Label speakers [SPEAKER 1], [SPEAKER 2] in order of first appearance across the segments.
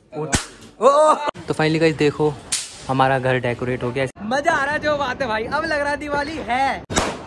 [SPEAKER 1] तो finally guys देखो हमारा घर डेकोरेट हो गया। मजा आ रहा है जो बात है भाई, अब लग रहा है दिवाली है।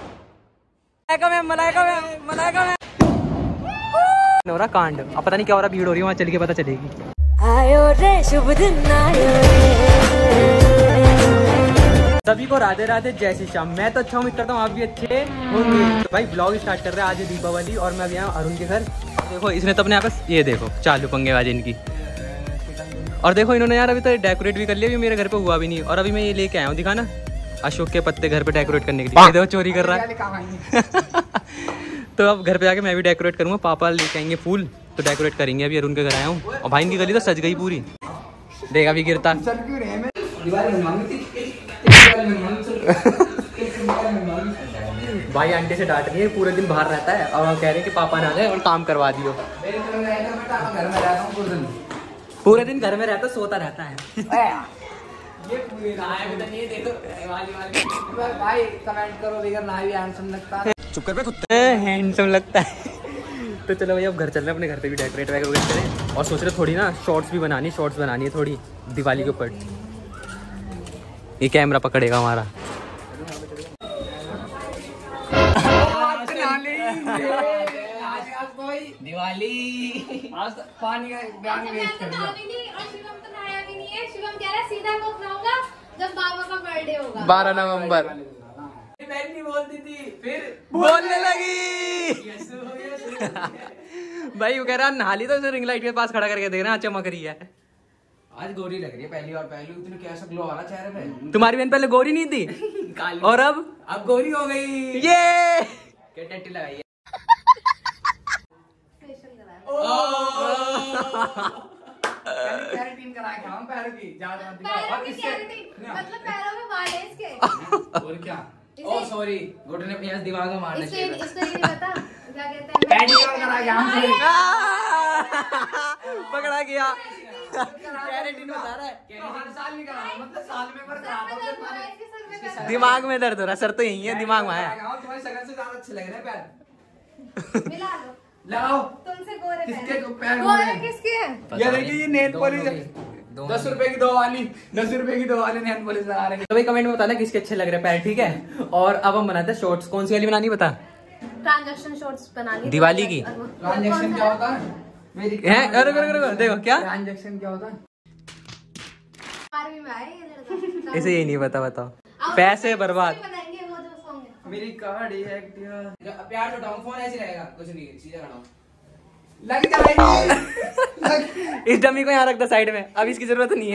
[SPEAKER 1] मलाइका में हो रहा कांड, अब पता नहीं क्या हो रहा, भीड़ हो रही है वहाँ, चल के पता चलेगी। आयो रे शुभ दिन आयो सभी को राधे राधे, जय श्री श्याम। मैं तो अच्छा हूँ, करता हूँ आप भी अच्छे होंगे। तो भाई ब्लॉग स्टार्ट कर रहे हैं, आज है दीपावली और मैं अभी आया अरुण के घर। देखो इसने तो अपने यहाँ पे ये देखो चालू पंगेबाजी इनकी, और देखो इन्होंने यार अभी तो डेकोरेट भी कर लिया, अभी मेरे घर पे हुआ भी नहीं। और अभी मैं ये लेके आया हूँ, दिखाना अशोक के पत्ते घर पे डेकोरेट करने के लिए। देखो चोरी कर रहा है तो अब घर पे जाके मैं भी डेकोरेट करूंगा, पापा लेके आएंगे फूल तो डेकोरेट करेंगे। अभी अरुण के घर आया हूँ और भाई इनकी गली तो सज गई पूरी, देख अभी गिरता भाई आंटी से डांट रही है, पूरे दिन बाहर रहता है और कह रहे हैं कि पापा ना जाए और काम करवा दियो। पूरे दिन घर में रहता, सोता रहता है। ये भाई कमेंट करो हैंडसम लगता है, चुप कर कुत्ते, हैंडसम लगता है। तो चलो भाई अब घर चल रहे हैं, अपने घर पे भी डेकोरेट वगैरह करें और सोच रहे थोड़ी ना शॉर्ट्स बनानी है थोड़ी दिवाली के ऊपर। ये कैमरा पकड़ेगा हमारा। दिवाली आज पानी का ज्ञान वेस्ट कर दिया। शिवम तो नहाया भी नहीं है, शिवम कह रहा है सीधा कब नहाऊंगा जब बाबा का बर्थडे होगा 12 नवंबर। नहीं बोलती थी फिर बोलने लगी भाई वो कह रहा नहा ली तो उसे रिंग लाइट के पास खड़ा करके देख रहा चमक रही है। आज गोरी लग रही है पहली बार, इतने कैसा ग्लो आ रहा चेहरे पे। तुम्हारी बहन पहले गोरी नहीं थी और अब गोरी हो गई। ये क्या टट्टी लगाई है। केराटिन कराया हम पैरों की, ज्यादा मत दिखाओ। मतलब पैरों में बाल है इसके और क्या। ओह सॉरी घुटने ने प्याज दिमाग में मारना चाहिए। इसको ये नहीं पता क्या कहते हैं, पेडिक्योर कराया हम से पकड़ा गया। केराटिन बता रहा है, हर साल नहीं करा, मतलब साल में पर करा। दिमाग में दर्द हो रहा, सर तो यही है, दिमाग में आया। तुम्हारी शक्ल से ज्यादा अच्छे लग रहे हैं पैर। मिला लो लगाओ, तुमसे गोरे किसके पैर गोरे किसके हैं। ये देखिए ये नेल पॉलिश 10 रुपए की 2 वाली, 10 रुपए की 2 वाली नेल पॉलिश लगा रहे हैं। तो भाई कमेंट में बताना किसके अच्छे लग रहे हैं पैर, ठीक है। और अब हम बनाते हैं शॉर्ट्स, कौन सी वाली बनानी बता। ट्रांजैक्शन शॉर्ट्स बनानी दिवाली की। ट्रांजैक्शन क्या होता है मेरी है, अरे देखो क्या ट्रांजैक्शन क्या होता है। इसे ये नहीं पता, बताओ पैसे बर्बाद। मेरी कार्ड है प्यार उठाऊं, फोन ऐसे रहेगा, कुछ नहीं सीधा खड़ा लग जाएगी। इस डमी को यहाँ रख दो साइड में, अब इसकी जरूरत नहीं है।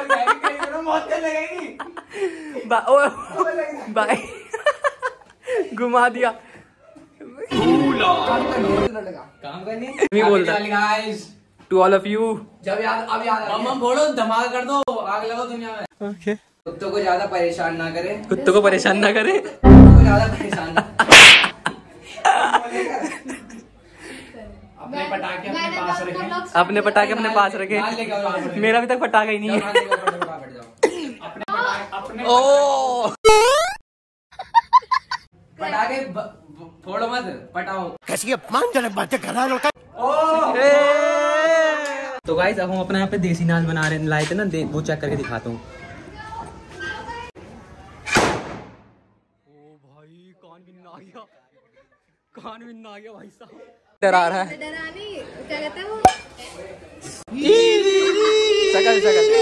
[SPEAKER 1] बाय घुमा दिया काम करनी बोलता टू ऑल ऑफ यू। जब याद अब याद मम्मा बोलो धमाका कर दो, आग लगाओ दुनिया में। ओके कुत्तों को ज्यादा परेशान ना करे, कुत्तों को परेशान ना करे, ज्यादा परेशान अपने पटाखे अपने पास रखें, अपने पटाखे अपने पास रखें। मेरा अभी तक पटाखा ही नहीं है। ओ पटाखे फोड़ो मत, पटाओ। कैसी अपमानजनक बातें कर रहा है। तो गाइस अब हम अपने यहाँ पे देसी नाच बना रहे लाए थे ना, वो चेक करके दिखाता हूँ। कान भी ना गया भाई साहब, डरा रहा है। डरानी क्या कहते हैं वो, सकल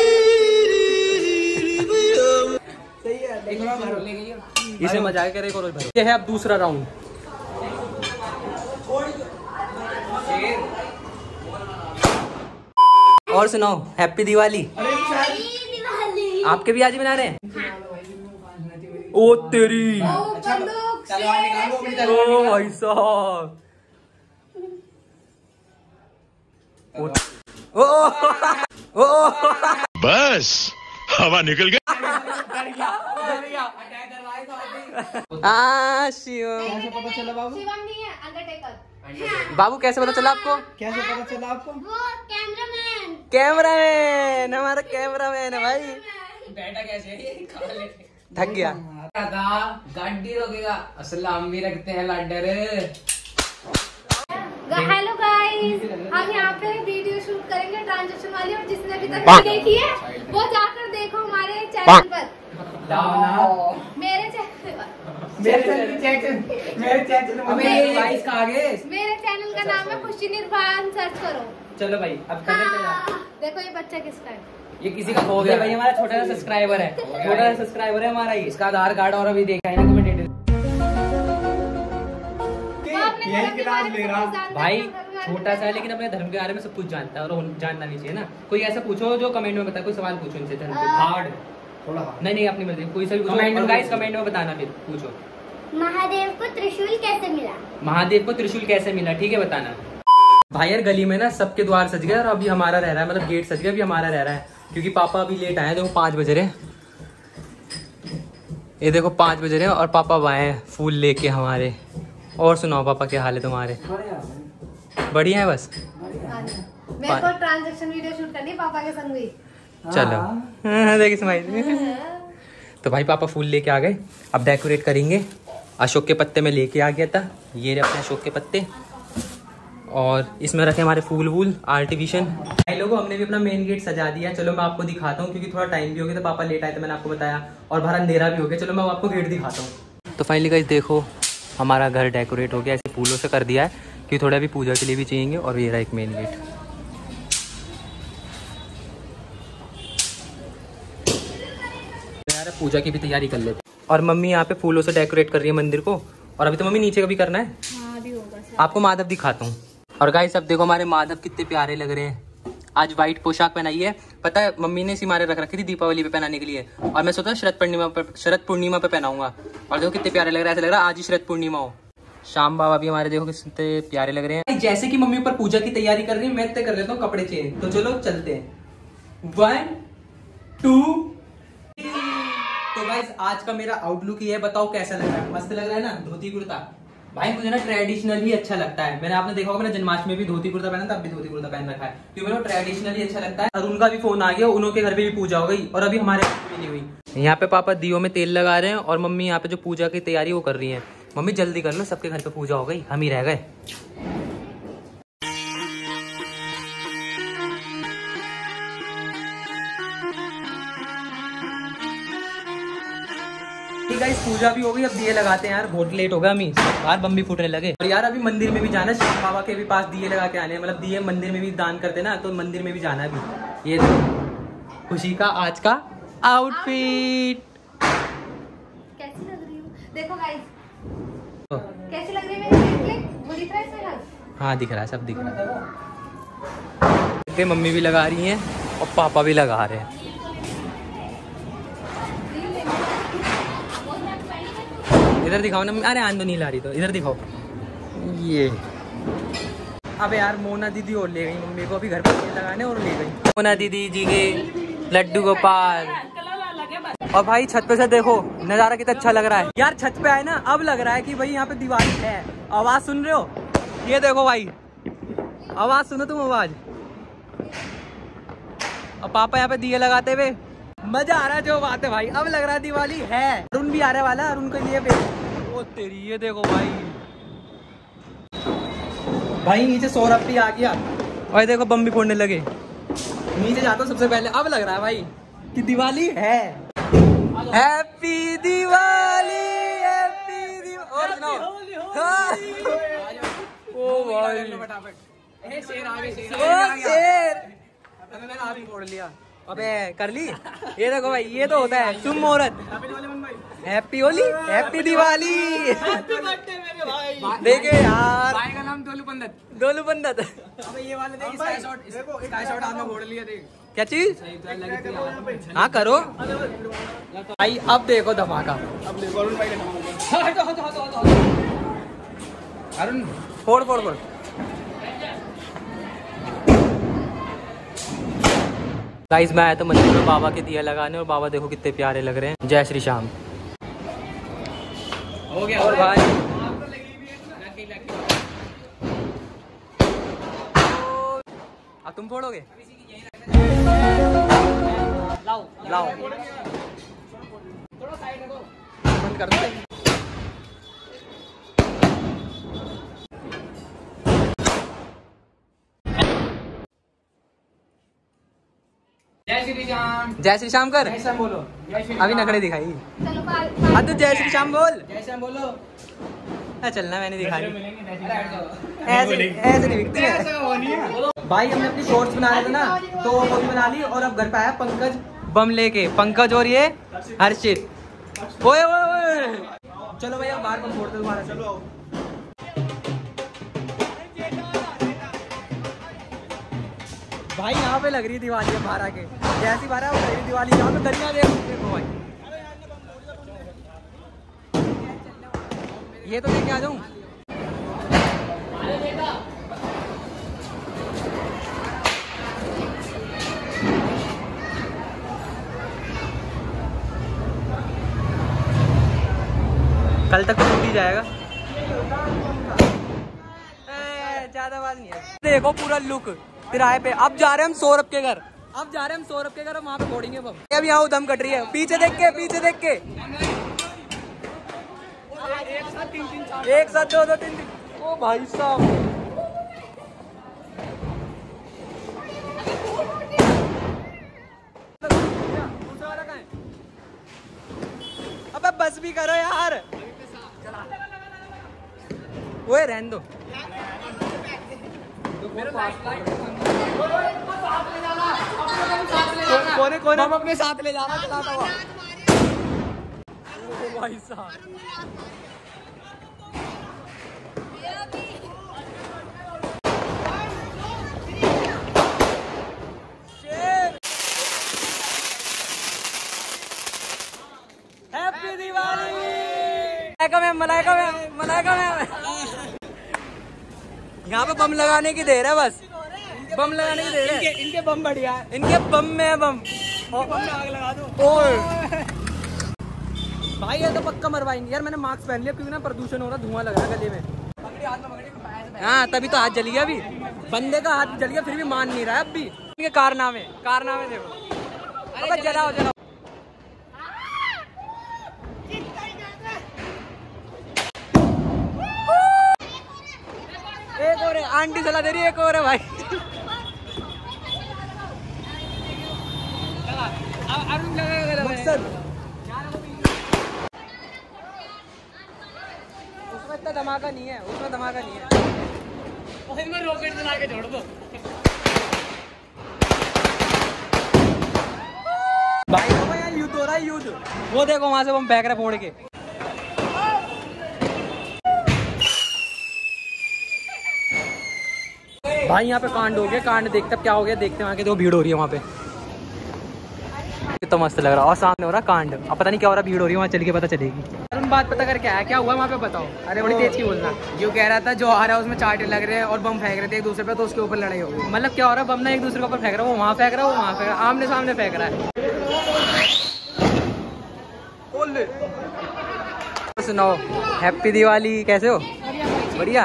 [SPEAKER 1] सही है। इसे मजाक करे करो। ये है अब दूसरा राउंड। और सुनाओ हैप्पी दिवाली। आपके भी आज बना रहे हैं। ओ तेरी ओ भाई साहब, ओ
[SPEAKER 2] बस हवा निकल गई।
[SPEAKER 1] शिवम कैसे पता चला बाबू? शिवम नहीं है, अंडरटेकर। बाबू कैसे पता चला आपको? कैसे पता चला आपको? वो कैमरामैन हमारा कैमरामैन है भाई। बेटा कैसे थक गया गाड़ी रोकेगा, असल हम भी रखते हैं लाडर। हेलो गाइस, हम यहाँ पे वीडियो शूट करेंगे
[SPEAKER 3] ट्रांजैक्शन वाली, और जिसने अभी तक नहीं देखी है वो जाकर देखो हमारे चैनल पर, मेरे चैनल का नाम है खुशी निर्वाण, सर्च करो।
[SPEAKER 1] चलो भाई अब करते चला।
[SPEAKER 3] देखो ये बच्चा किसका है,
[SPEAKER 1] ये किसी का हो गया भाई, हमारा छोटा सा सब्सक्राइबर है, छोटा सा सब्सक्राइबर है हमारा, इसका आधार कार्ड और अभी देखा है ना कमेंट भाई, छोटा सा है लेकिन अपने धर्म के बारे में सब कुछ जानता है और जानना नहीं चाहिए ना। कोई ऐसा पूछो जो कमेंट में बताए, कोई सवाल पूछो इनसे धर्म के, हार्ड थोड़ा, नहीं अपनी मर्जी, कोई सा भी पूछो कमेंट में बताना, फिर पूछो
[SPEAKER 3] महादेव को त्रिशूल कैसे मिला,
[SPEAKER 1] महादेव को त्रिशूल कैसे मिला, ठीक है बताना। भाई यार गली में ना सबके द्वार सज गए और अभी हमारा रह रहा है, मतलब गेट सज गया, अभी हमारा रह रहा है क्योंकि पापा अभी लेट आए। देखो 5 बज रहे, ये देखो 5 बज रहे और पापा आए हैं फूल लेके हमारे। और सुनाओ पापा क्या हाल है तुम्हारे? बढ़िया है बस।
[SPEAKER 3] मेरे को ट्रांजैक्शन वीडियो शूट करनी पापा के संग भी।
[SPEAKER 1] चलो देखिए स्माइल। तो भाई पापा फूल लेके आ गए, अब डेकोरेट करेंगे। अशोक के पत्ते में लेके आ गया था, ये रहे अपने अशोक के पत्ते और इसमें रखे हमारे फूल वूल आर्टिफिशियल। भाई लोगों हमने भी अपना मेन गेट सजा दिया, चलो मैं आपको दिखाता हूँ क्योंकि थोड़ा टाइम भी हो गया, तो पापा लेट आए थे मैंने आपको बताया, और बाहर अंधेरा भी हो गया। चलो मैं आपको गेट दिखाता हूँ। तो फाइनली गाइस देखो हमारा घर डेकोरेट हो गया, ऐसे फूलों से कर दिया है क्योंकि थोड़ा भी पूजा के लिए भी चाहिए। और ये रहा एक मेन गेट। यार पूजा की भी तैयारी कर लेते। और मम्मी यहाँ पे फूलों से डेकोरेट कर रही है मंदिर को, और अभी तो मम्मी नीचे का भी करना है। आपको माधव दिखाता हूँ। और गाइस अब देखो हमारे माधव कितने प्यारे लग रहे हैं। आज व्हाइट पोशाक पहनाई है, पता है मम्मी ने सिमारे रख रखी थी दीपावली पे पहनाने के लिए, और मैं सोचा शरद पूर्णिमा पे पहनाऊंगा। और देखो कितने प्यारे लग रहा है, ऐसा लग रहा है आज ही शरद पूर्णिमा हो। श्याम बाबा भी हमारे देखो कितने प्यारे लग रहे हैं। जैसे कि मम्मी ऊपर पूजा की तैयारी कर रही है, मैं कर लेता हूँ कपड़े चेंज। तो चलो चलते हैं। 1 2। तो गाइस आज का मेरा आउटलुक ये है, बताओ कैसा लग रहा है? मस्त लग रहा है ना धोती कुर्ता। भाई मुझे ना ट्रेडिशनल ही अच्छा लगता है। मैंने आपने देखा होगा मैंने जन्माष्टमी में भी धोती कुर्ता पहना था, अब भी धोती कुर्ता पहन रखा है क्योंकि मेरे को ट्रेडिशनल ही अच्छा लगता है। और उनका भी फोन आ गया, उनके घर पे भी पूजा हो गई और अभी हमारे घर भी नहीं हुई। यहाँ पे पापा दियो में तेल लगा रहे हैं और मम्मी यहाँ पे जो पूजा की तैयारी वो कर रही है। मम्मी जल्दी कर लो, सबके घर पे पूजा हो गई, हम ही रह गए। गाइस पूजा भी हो गई, अब दिए लगाते हैं यार, बहुत लेट हो गया, हमें बाहर बम भी फूटने लगे। और यार अभी मंदिर में भी जाना है, श्याम बाबा के भी पास दिए लगा के आने हैं, मतलब दिए मंदिर में भी दान करते ना, तो मंदिर में भी जाना है अभी। ये देखो खुशी का आज का आउटफिट
[SPEAKER 3] कैसी लग रही हूँ, देखो गाइस कैसी लग रही है मेरी बुरी तरह से।
[SPEAKER 1] हाँ दिख रहा है, सब दिख रहा है। मम्मी भी लगा रही हैं और पापा भी लगा रहे हैं। इधर दिखाओ ना, अरे आंदो नहीं ला रही तो इधर दिखाओ। ये अबे यार मोना दीदी और ले गई मम्मी को अभी घर पर लगाने, और ले गई मोना दीदी जी के लड्डू गोपाल। और भाई छत पे से देखो नजारा कितना अच्छा लग रहा है यार। छत पे आए ना अब लग रहा है कि भाई यहाँ पे दिवाली है। आवाज सुन रहे हो? ये देखो भाई, आवाज सुनो तुम, आवाज। और पापा यहाँ पे दिए लगाते हुए मजा आ रहा है। जो बात है भाई, अब लग रहा है दिवाली है। अरुण भी आने वाला है, अरुण के लिए ओ तेरी ये देखो भाई नीचे सौरभ भी आ गया और देखो बम भी फोड़ने लगे। नीचे जाता हूँ सबसे पहले, अब लग रहा है भाई कि दिवाली है। Happy Diwali, happy Diwali. और सुनाओ ओ भाई शेर आ गए, शेर मैंने आप ही फोड़ लिया। अबे कर ली। ये देखो भाई, ये तो होता है शुभ मुहूर्त। Happy Holi, happy Diwali. देखे यार, भाई का नाम दोलू पंडित, दोलू पंडित। अबे ये वाले देख, स्काई शॉट, स्काई शॉट आपने फोड़ लिया। देख क्या चीज, हाँ करो भाई। अब देखो धमाका, अब देखो अरुण भाई का अरुण फोड़ फोड़ फोड़। गाइस मैं आया तो मंदिर में बाबा के दिया लगाने, और बाबा देखो कितने प्यारे लग रहे हैं। जय श्री श्याम हो गया। और भाई अब तुम फोड़ोगे, लाओ लाओ बंद कर दो। जय श्री श्याम।
[SPEAKER 4] जय श्री श्याम कर।
[SPEAKER 1] जय श्याम बोलो।
[SPEAKER 4] अभी नखरे दिखाई।
[SPEAKER 3] चलो
[SPEAKER 4] हाँ तो जय श्री श्याम बोल।
[SPEAKER 1] जय श्याम बोलो।
[SPEAKER 4] चलना मैंने दिखाई।
[SPEAKER 1] ऐसे
[SPEAKER 4] ऐसे नहीं दिखती है भाई। हमने अपनी शॉर्ट्स बना रहे थे ना, तो वो भी बना ली। और अब घर पे आया पंकज बम लेके। पंकज और ये हर्षित। ओए ओए ओए, चलो भाई अब बाहर बम फोड़ते दोबारा। चलो भाई यहाँ पे लग रही है दिवाली है बाहर आके। जैसी बाहर है वो लग रही है दिवाली। यहाँ पे गलियाँ देखो भाई। ये तो लेके आ जाऊँ। कल तक तो टूट ही जाएगा। ज्यादा आवाज नहीं है। देखो पूरा लुक किराए पे। अब जा रहे हैं हम सौरभ के घर। अब जा रहे हैं हम सौरभ के घर। वहाँ पे फोड़ेंगे बम। अब यहाँ दम कट रही है। पीछे देख के, पीछे देख के। एक साथ दो दो तीन। ओ भाई साहब, दूसरा वाला कहाँ है? अबे बस भी करो यार। ओए रहने दो। कोने कोने
[SPEAKER 1] हम अपने साथ ले जाना चलाता हुआ।
[SPEAKER 4] भाई साहब हैप्पी दिवाली। मलाइका में यहाँ पे बम लगाने की देर है बस। बम लगाने की देर है।
[SPEAKER 1] इनके बम बढ़िया है।
[SPEAKER 4] इनके बम में है बम।
[SPEAKER 1] बम में आग लगा दो।
[SPEAKER 4] भाई ये तो पक्का मरवाएंगे यार। मैंने मास्क पहन लिया क्योंकि ना प्रदूषण हो रहा, धुआं लग रहा है गले में। हाँ तभी तो हाथ जल गया। अभी बंदे का हाथ जल गया फिर भी मान नहीं रहा है। अब भी इनके कारनामे देखो। अबे जलाओ जलाओ। एक और है, आंटी जला दे रही है। एक और है भाई। मकसद उसमें इतना धमाका नहीं है। उसमें धमाका नहीं है।
[SPEAKER 1] उसमें रॉकेट चला के छोड़ दो।
[SPEAKER 4] भाई देखो यार युद्ध हो रहा है, युद्ध। वो देखो वहां से बम फेंक रहा फोड़ के। भाई यहाँ पे कांड हो गया। कांड देखते अब क्या हो गया। देखते वहाँ के दो भीड़ हो रही है वहाँ पे। तो मस्त लग रहा है। और सामने हो रहा कांड। अब पता नहीं क्या हो रहा, भीड़ हो रही है वहाँ। चल के पता चलेगी। तुम बात पता कर क्या है, क्या हुआ वहाँ पे बताओ। अरे बड़ी तेज की बोलना।
[SPEAKER 1] जो कह रहा था जो आ रहा है उसमें चाटे लग रहे हैं और बम फेंक रहे थे एक दूसरे पे, तो उसके ऊपर लड़ाई हो गई।
[SPEAKER 4] मतलब क्या हो रहा है, बम ना एक दूसरे के ऊपर फेंक रहा है। वो वहाँ फेंक रहा है, वो वहाँ फेंक रहा है। आमने सामने फेंक रहा है। सुनाओ हैप्पी दिवाली। कैसे हो? बढ़िया।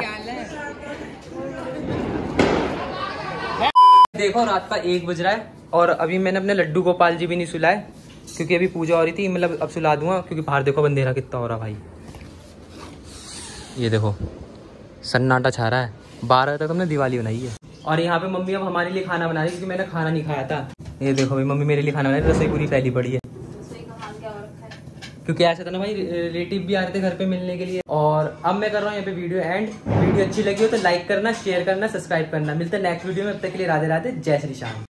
[SPEAKER 4] देखो रात का 1 बज रहा है और अभी मैंने अपने लड्डू गोपाल जी भी नहीं सुलाए क्योंकि अभी पूजा हो रही थी। मतलब अब सुला दूंगा क्योंकि बाहर देखो बंदेरा कितना हो रहा भाई। ये देखो सन्नाटा छा रहा है। 12 तक हमने दिवाली बनाई है। और यहाँ पे मम्मी अब हमारे लिए खाना बना रही है क्योंकि मैंने खाना नहीं खाया था। ये देखो भाई मम्मी मेरे लिए खाना बना रही है। रसोई पूरी फैली पड़ी है क्योंकि ऐसा था ना भाई, रिलेटिव भी आ रहे थे घर पे मिलने के लिए। और अब मैं कर रहा हूँ यहाँ पे वीडियो एंड। वीडियो अच्छी लगी हो तो लाइक करना, शेयर करना, सब्सक्राइब करना। मिलते हैं नेक्स्ट वीडियो में। अब तक के लिए राधे राधे, जय श्री श्याम।